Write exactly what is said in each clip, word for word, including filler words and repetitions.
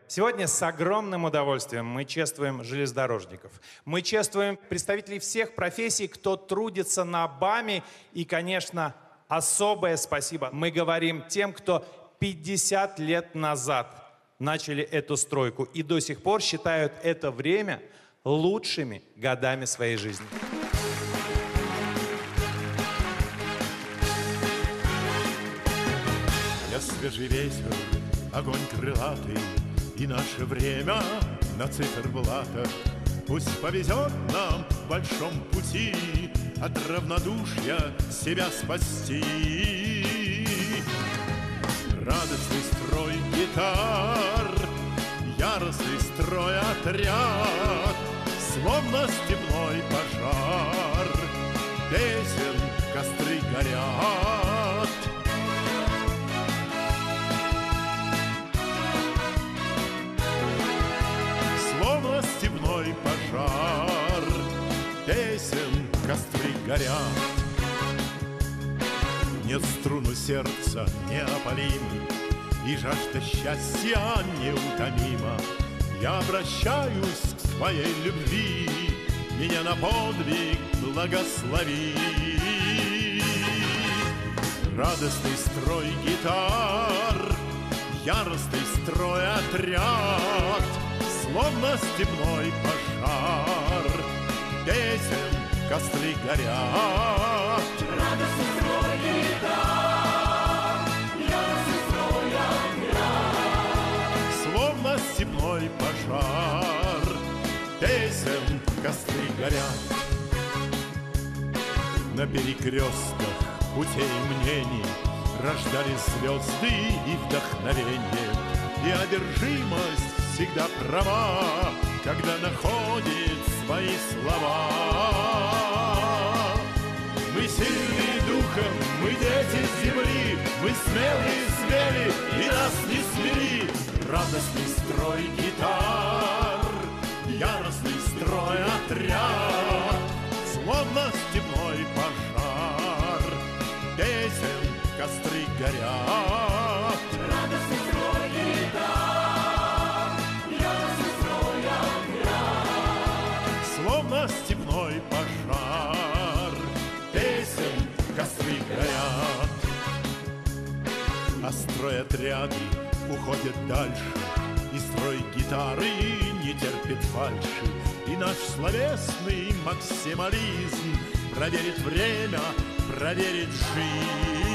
Сегодня с огромным удовольствием мы чествуем железнодорожников. Мы чествуем представителей всех профессий, кто трудится на БАМе. И, конечно, особое спасибо мы говорим тем, кто пятьдесят лет назад начали эту стройку и до сих пор считают это время лучшими годами своей жизни. Я свежий ветер, огонь крылатый, и наше время на циферблатах. Пусть повезет нам в большом пути от равнодушия себя спасти. Радостный строй гитар, яростный строй отряд, словно степной пожар, песен костры горят. Словно степной пожар, песен костры горят. Нет струну сердца неопалимой, и жажда счастья неутомима. Я обращаюсь к своей любви, меня на подвиг благослови. Радостный строй гитар, яростный строй отряд, словно степной пожар, песен костры горят. Радостный строй гитар, яростный строй отряд, словно степной пожар, песен костры горят. На перекрестках путей мнений рождались звезды и вдохновение, и одержимость всегда права, когда находит свои слова. Мы сильные духом, мы дети земли, мы смелые звери, и нас не смели. Радостный строй гитар, яростный строй отряд, словно степной пожар, песен костры горят. радостный строй гитар, яростный строй отряд, Словно степной пожар, песен костры горят. А стройотряды уходят дальше, и строй гитары не терпит фальши. И наш словесный максимализм проверит время, проверит жизнь.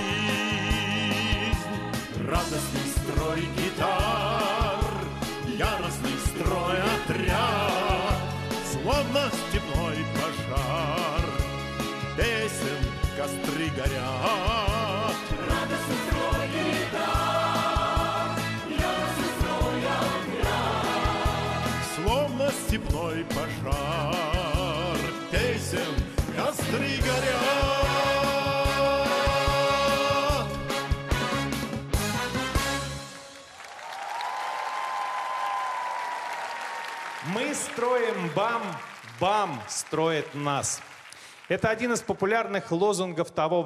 Радостный строй гитар, яростный строй отряд, словно степной пожар, песен костры горят. радостный строй гитар, яростный строй отряд, Словно степной пожар, песен костры горят. Мы строим БАМ, БАМ строит нас. Это один из популярных лозунгов того